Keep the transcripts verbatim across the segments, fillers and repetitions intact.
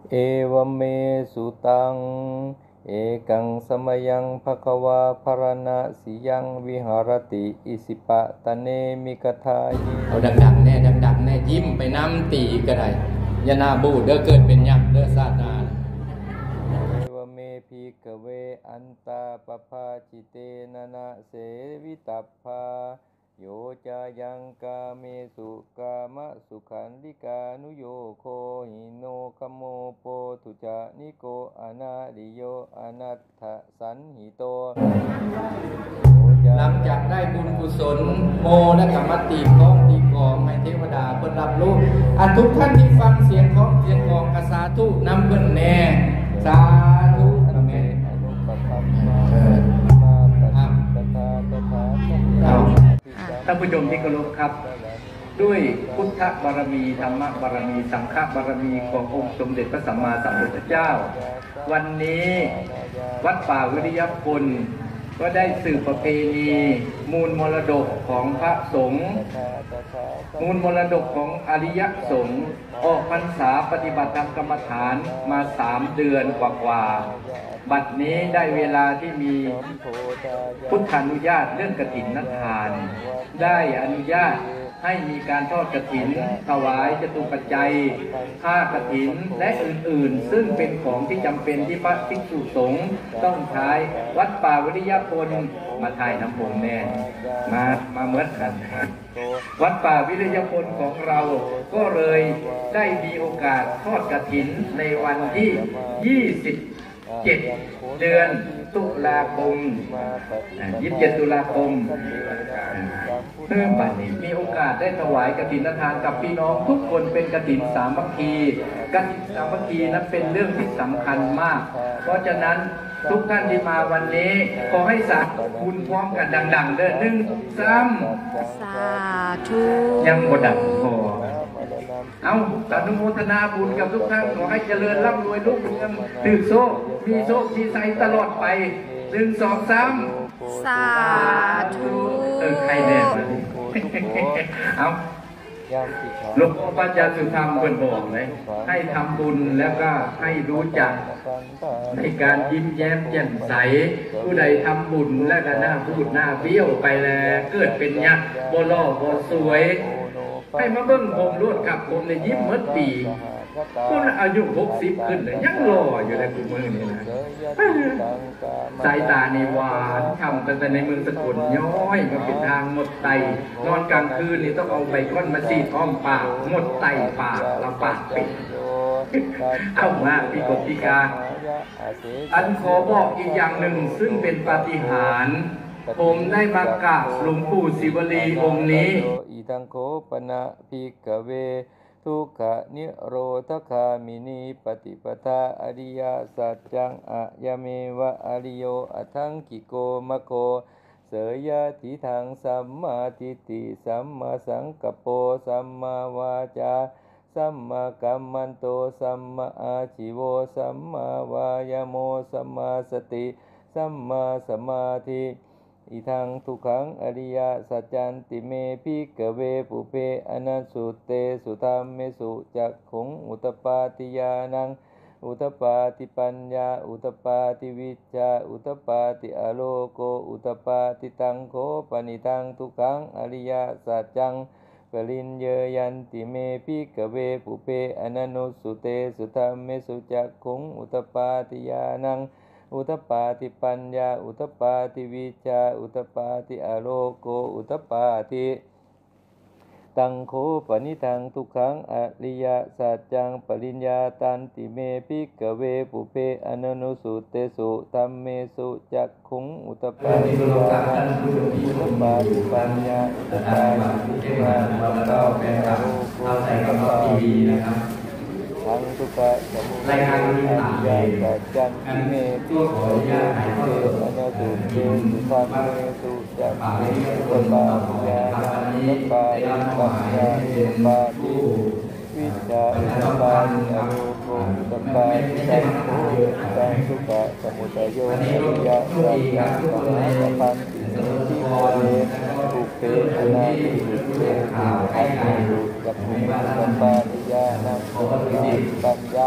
เอวเมสุตังเอกังสมยังภควาภรณะสิยังวิหารติอิสิปะตะเนมิกทายิเอาดังๆแน่ดังๆแน่ยิ้มไปน้ำตีก็ได้ยานาบูเด้อเกิดเป็นยักษ์เด้อซาตานเอวเมภิกเวอันตาปภาจิเตนะนะเสวิตัพพาโยจายังกาเมสุกามะสุขันลิกานุโยโคหิโนคโมโปตุจานิโกอนาดิโยอนัตถสันหิโตหลังจากได้บุญกุศลโมและกรรมติของตีกองให้เทวดาเพิ่นรับรู้อันทุกท่านที่ฟังเสียงของเสียงกองกสาธุนำเพิ่นแน่สาธุอาเมนท่านผู้ชมที่เคารพครับด้วยพุทธบารมีธรรมบารมีสังฆบารมีขององค์สมเด็จพระสัมมาสัมพุทธเจ้าวันนี้วัดป่าวิริยพลก็ได้สืบประเพณีมูลมรดกของพระสงฆ์มูลมรดกของอริยสงฆ์ออกพรรษาปฏิบัติธรรมกรรมฐานมาสามเดือนกว่าๆบัดนี้ได้เวลาที่มีพุทธานุญาตเรื่องกฐินทานได้อนุญาตให้มีการทอดกฐินถวายจตุปัจจัยค่ากฐินและอื่นๆซึ่งเป็นของที่จำเป็นที่พระภิกษุสงฆ์ต้องใช้วัดป่าวิริยพลมาถ่ายน้ำผมแน่มามาเหมือนกันวัดป่าวิริยพลของเราก็เลยได้มีโอกาสทอดกฐินในวันที่ยี่สิบเจ็ดเดือนตุลาคมยี่สิบเจ็ดตุลาคมเมื่อบัดนี้มีโอกาสได้ถวายกฐินทานกับพี่น้องทุกคนเป็นกฐินสามัคคีกฐินสามัคคีนั้นเป็นเรื่องที่สำคัญมากเพราะฉะนั้นทุกท่านที่มาวันนี้ขอให้สาธุบุญพร้อมกันดังๆเด้อหนึ่งสามสาธุยังบ่ดังพอเอาอนุโมทนาบุญกับทุกท่านขอให้เจริญร่ำรวยรุ่งเรืองถือโชคมีโชคมีชัยตลอดไปหนึ่งสองสามสาธุเออใครแน่เลยเอาหลวงพ่อพระอาจารย์สุธรรมเพิ่นบอกเลยให้ทำบุญแล้วก็ให้รู้จักในการยิ้มแย้มแจ่มใสผู้ใดทำบุญแล้วก็หน้าพูดหน้าเบี้ยวไปแล้วเกิดเป็นยักษ์บ่หล่อบ่สวยให้มาเบิ่งผมรวดกับผมในยิ้มเมื่อปีคนอายุหกสิบขึ้นเลยยังหล่ออยู่ในมือนี่นะสายตาในหวานทำกันแต่ในเมืองสกลย้อยมาเป็นทางหมดไตนอนกลางคืนนี่ต้องเอาใบก้อนมาซีดอ้อมปากหมดไตปากละปากปิดเอามาพี่กบพี่กาอันขอบอกอีกอย่างหนึ่งซึ่งเป็นปาฏิหาริย์ผมได้มากราบหลวงปู่ศิวลีองค์นี้อีทังโคปนะภิกขเวทุกขนิโรธคามินีปฏิปทาอริยสัจจังอะยะเมวะอริโยอะทังกิโกมะโคเสยะทิทังสัมมาทิฏฐิสัมมาสังกัปโปสัมมาวาจาสัมมากัมมันโตสัมมาอาชีโวสัมมาวายโมสัมมาสติสัมมาสมาธิอิทังทุกขังอริยสัจจันติเมภิกขเวปุเพอนัสสุเตสุธัมเมสุจักขุงอุตปาติญาณังอุตปาติปัญญาอุตปาติวิชชาอุตปาติอโลโกอุตปาติตังโคปนิทังทุกขังอริยสัจจังปริญเยยันติเมภิกขเวปุเพอนัสสุเตสุธัมเมสุจักขุงอุตปาติญาณังอุตปาติปัญญาอุตปาติวิชชาอุตปาติอโลโกอุตปาติตังโคปนิทังทุกขังอริยสัจจังปริญญาตันติเมภิกขเวปุเพอนัสสุเตสุธัมเมสุจักขุงอุตปาติญาณังอุตปาติปัญญาอุตปาติวิชชาอุตปาติอโลโกอุตปาติทังทุกขะสมุทัยอริยสัจจังติเมภิกขเวปุเพอนัสสุเตสุธัมเมสุจักขุงอุตปาติญาณังอุตปาติปัญญาอุตปาติวิชชาอุตปาติอโลโกอุตปาติตังโฆทังทุกขะสมุทัยอริยสัจจังปะหะปันติเมภิกขเวปุเพอนัสสุเตสุธัมเมสุจักขุงอุตปาติญาณังอุตปาติปัญญา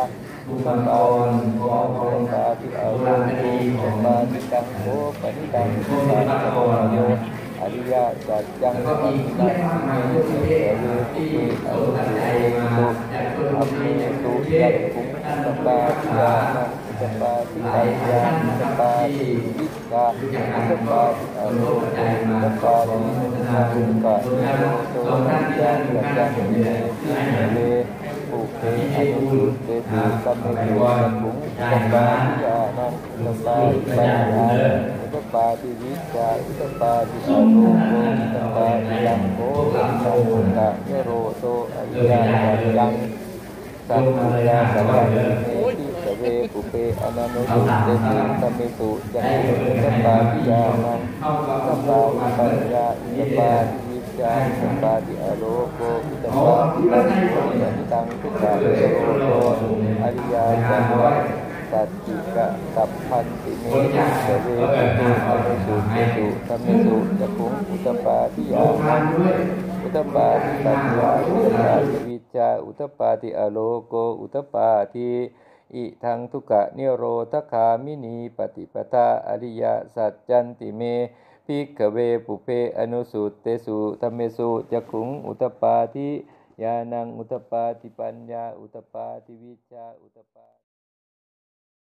บุคคลบุคคลปาติอาโลกุปาติตังโภปนิตังสุปาติโโยอริยสัจจังปฏินังสิเมเวทิอนุสุเตตุอัมมิตุยัตถุสปาติยานังสปาติปัญญาสปาติวิชาสปาติอโลกุสปาตินังกะโยโตนัญญาสัจจังสิเมเวปุเพอนุสุเตตุสัมเมตุสัพพุงสปาติยานังสปาติปัญญาอุตปาติวิชาอุตปาติอโลกุอุตปาติยังโภสังฆะเนโรโตอริยสัจจังสัพพุยาสัจจังเมติสเวปุเพอนันโนสุเตตุสัมเมตุจักขุอุตปาติยานังอุตปาติปัญญาอุตปาติวิชาอุตปาติอโลกุอุตปาติตังโภสันตังทุกขะเนโรโตอริยสัจจังสัจจิกะสัพพันติเมติสเวปุเพอนุสุเตตุสัมเมตุจักขุอุตปาติยานังอุตปาติปัญญาอุตปาติวิชาอุตปาติอโลโกอุตปาติอิทังทุกขะนิโรธคามินีปฏิปทาอริยสัจจันติเมภิกขเวปุเพอนุสุเตสุธัมเมสุจักขุงอุตปาติญาณังอุตปาติปัญญาอุตปาติวิชาอุตปา